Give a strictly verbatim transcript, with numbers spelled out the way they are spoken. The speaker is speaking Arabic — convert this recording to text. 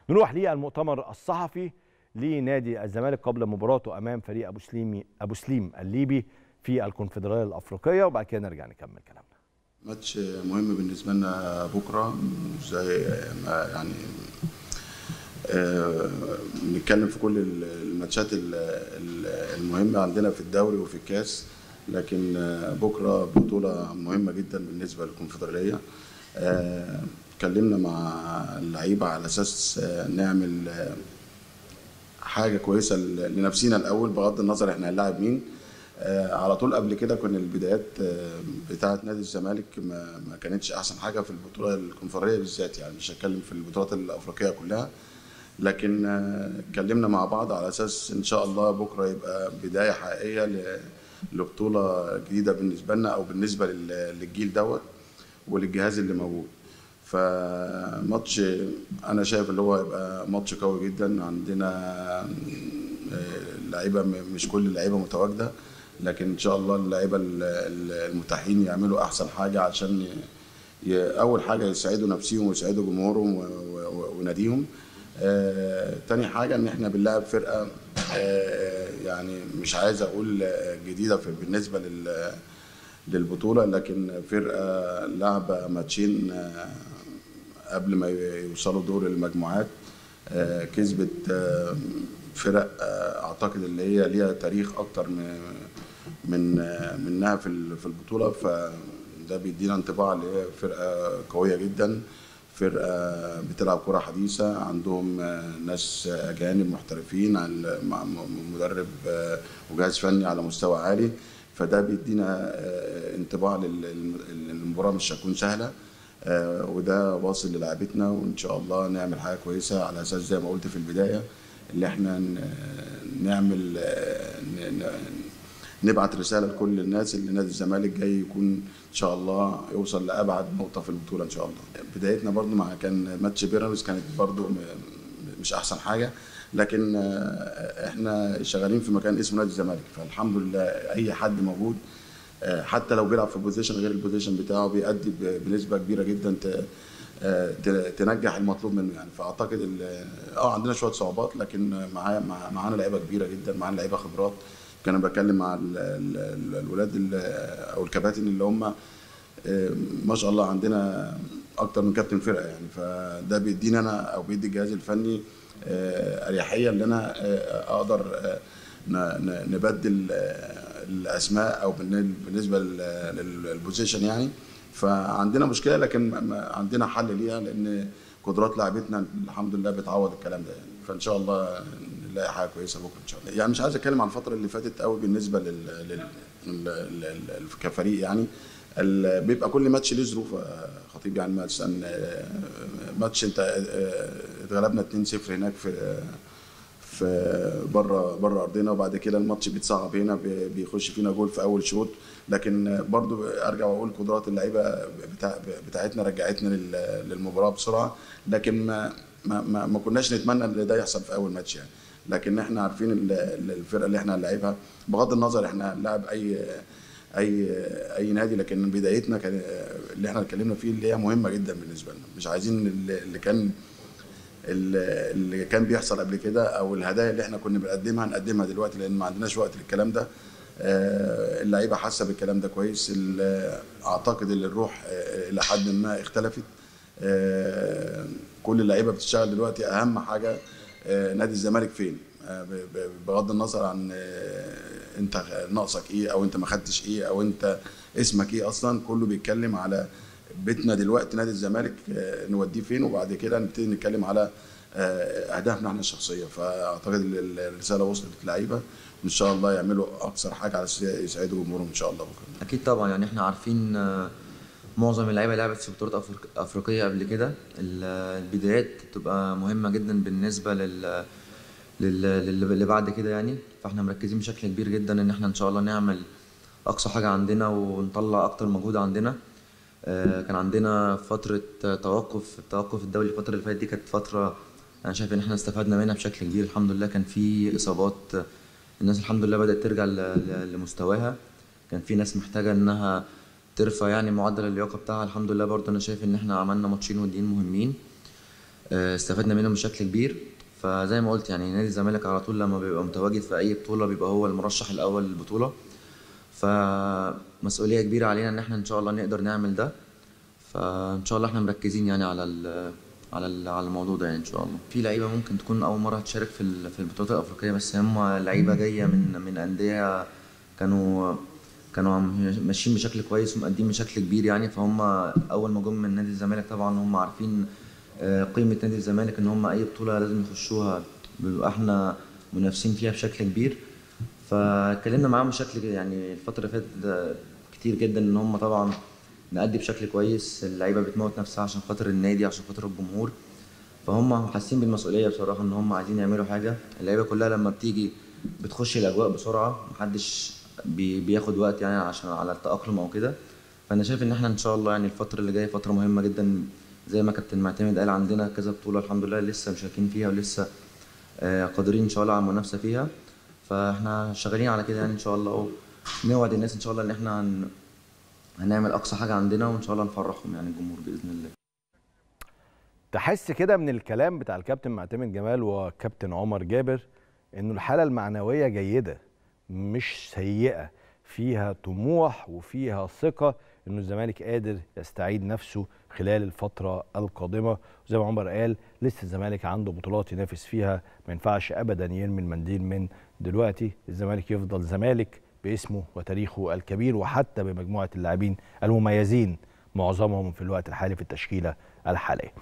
نروح للمؤتمر الصحفي لنادي الزمالك قبل مباراته امام فريق ابو سليم ابو سليم الليبي في الكونفدراليه الافريقيه، وبعد كده نرجع نكمل كلامنا. ماتش مهم بالنسبه لنا بكره، زي ما يعني بنتكلم في كل الماتشات المهمه عندنا في الدوري وفي الكاس، لكن بكره بطوله مهمه جدا بالنسبه للكونفدراليه. اتكلمنا مع اللعيبه على اساس نعمل حاجه كويسه لنفسينا الاول، بغض النظر احنا هنلاعب مين. على طول قبل كده كنا البدايات بتاعه نادي الزمالك ما, ما كانتش احسن حاجه في البطوله الكونفدراليه بالذات، يعني مش هتكلم في البطولات الافريقيه كلها، لكن اتكلمنا مع بعض على اساس ان شاء الله بكره يبقى بدايه حقيقيه لبطوله جديده بالنسبه لنا او بالنسبه للجيل دوت وللجهاز اللي موجود. فماتش انا شايف اللي هو هيبقى ماتش قوي جدا. عندنا لعيبه مش كل اللعيبه متواجده، لكن ان شاء الله اللعيبه المتاحين يعملوا احسن حاجه عشان اول حاجه يسعدوا نفسهم ويسعدوا جمهورهم وناديهم. آه، تاني حاجه ان احنا بنلعب فرقه آه، يعني مش عايز اقول جديده في بالنسبه لل للبطوله، لكن فرقه لعبه ماتشين آه قبل ما يوصلوا دور المجموعات. آه كسبت آه فرق آه اعتقد اللي هي ليها تاريخ اكتر من من آه منها في في البطوله، فده بيدينا انطباع اللي هي فرقه قويه جدا، فرقه بتلعب كره حديثه، عندهم آه ناس اجانب محترفين، مع مدرب آه وجهاز فني على مستوى عالي، فده بيدينا آه انطباع للمباراه مش هتكون سهله. آه وده واصل للاعبتنا، وان شاء الله نعمل حاجه كويسه على اساس زي ما قلت في البدايه اللي احنا نعمل آه نبعت رساله لكل الناس اللي نادي الزمالك جاي يكون ان شاء الله يوصل لابعد نقطه في البطوله ان شاء الله. بدايتنا برضو مع كان ماتش بيراميدز كانت برضو مش احسن حاجه، لكن آه احنا شغالين في مكان اسمه نادي الزمالك، فالحمد لله اي حد موجود حتى لو بيلعب في بوزيشن غير البوزيشن بتاعه بيأدي بنسبه كبيره جدا تنجح المطلوب منه يعني. فاعتقد اه عندنا شويه صعوبات، لكن معانا معانا لعيبه كبيره جدا، معانا لعيبه خبرات. كان بتكلم مع الولاد او الكباتن اللي هم ما شاء الله عندنا اكتر من كابتن فرقه يعني، فده بيدينا انا او بيدي الجهاز الفني اريحيه ان انا اقدر نبدل الاسماء او بالنسبه للبوزيشن يعني. فعندنا مشكله لكن عندنا حل ليها، لان قدرات لاعبتنا الحمد لله بتعوض الكلام ده يعني. فان شاء الله نلاقي حاجه كويسه بكره ان شاء الله. يعني مش عايز اتكلم عن الفتره اللي فاتت قوي بالنسبه لل, لل... كفريق يعني. ال... بيبقى كل ماتش ليه ظروف خطيب يعني. مثلا ماتش انت اتغلبنا اتنين صفر هناك في في بره بره ارضنا، وبعد كده الماتش بيتصعب هنا، بيخش فينا جول في اول شوط، لكن برضو ارجع واقول قدرات اللعيبه بتاع بتاعتنا رجعتنا للمباراه بسرعه، لكن ما ما ما كناش نتمنى ان ده يحصل في اول ماتش يعني. لكن احنا عارفين الفرقه اللي احنا هنلاعبها بغض النظر احنا هنلاعب اي اي اي نادي، لكن بدايتنا كان اللي احنا اتكلمنا فيه اللي هي مهمه جدا بالنسبه لنا. مش عايزين اللي كان اللي كان بيحصل قبل كده او الهدايا اللي احنا كنا بنقدمها نقدمها دلوقتي، لان ما عندناش وقت للكلام ده. اللعيبه حاسه بالكلام ده كويس. اعتقد ان الروح الى حد ما اختلفت. كل اللعيبه بتشتغل دلوقتي. اهم حاجه نادي الزمالك فين، بغض النظر عن انت ناقصك ايه او انت ما خدتش ايه او انت اسمك ايه اصلا. كله بيتكلم على بيتنا دلوقتي نادي الزمالك نوديه فين، وبعد كده نبتدي نتكلم على اهدافنا احنا الشخصيه. فاعتقد الرساله وصلت للعيبه، وان شاء الله يعملوا اكثر حاجه على يسعدوا جمهورهم ان شاء الله بكره. اكيد طبعا، يعني احنا عارفين معظم اللعيبه لعبت في بطولات افريقيه قبل كده. البدايات بتبقى مهمه جدا بالنسبه لل اللي بعد كده يعني. فاحنا مركزين بشكل كبير جدا ان احنا ان شاء الله نعمل اقصى حاجه عندنا ونطلع اكتر مجهود عندنا. كان عندنا فتره توقف التوقف الدولي الفتره اللي فاتت دي، كانت فتره انا شايف ان احنا استفدنا منها بشكل كبير. الحمد لله كان في اصابات، الناس الحمد لله بدات ترجع لمستواها. كان في ناس محتاجه انها ترفع يعني معدل اللياقه بتاعها. الحمد لله برضه انا شايف ان احنا عملنا ماتشين وديين مهمين. استفدنا منهم بشكل كبير. فزي ما قلت يعني نادي الزمالك على طول لما بيبقى متواجد في اي بطوله بيبقى هو المرشح الاول للبطوله، فمسؤوليه كبيره علينا ان احنا ان شاء الله نقدر نعمل ده. فان شاء الله احنا مركزين يعني على ال على ال على الموضوع ده يعني ان شاء الله. في لعيبه ممكن تكون اول مره تشارك في في البطولات الافريقيه، بس هم لعيبه جايه من من انديه كانوا كانوا ماشيين بشكل كويس ومقدمين بشكل كبير يعني. فهم اول ما جم من نادي الزمالك طبعا هم عارفين قيمه نادي الزمالك، ان هم اي بطوله لازم يخشوها بيبقى احنا منافسين فيها بشكل كبير. فاتكلمنا معاهم بشكل يعني الفتره اللي فاتت كتير جدا ان هم طبعا نأدي بشكل كويس، اللعيبه بتموت نفسها عشان خاطر النادي عشان خاطر الجمهور. فهم حاسين بالمسؤوليه بصراحه ان هم عايزين يعملوا حاجه. اللعيبه كلها لما بتيجي بتخش الاجواء بسرعه، محدش بي بياخد وقت يعني عشان على التأقلم او كده. فانا شايف ان احنا ان شاء الله يعني الفتره اللي جايه فتره مهمه جدا، زي ما كابتن معتمد قال عندنا كذا بطوله الحمد لله لسه مشاركين فيها ولسه قادرين ان شاء الله على المنافسه فيها. فاحنا شغالين على كده يعني ان شاء الله، ونوعد الناس ان شاء الله ان احنا هن هنعمل اقصى حاجه عندنا وان شاء الله نفرحهم يعني الجمهور باذن الله. تحس كده من الكلام بتاع الكابتن معتمد جمال وكابتن عمر جابر انه الحاله المعنويه جيده مش سيئه، فيها طموح وفيها ثقه انه الزمالك قادر يستعيد نفسه خلال الفتره القادمه. وزي ما عمر قال لسه الزمالك عنده بطولات ينافس فيها، ما ينفعش ابدا يرمي المنديل من دلوقتي. الزمالك يفضل زمالك باسمه وتاريخه الكبير، وحتى بمجموعه اللاعبين المميزين معظمهم في الوقت الحالي في التشكيله الحاليه.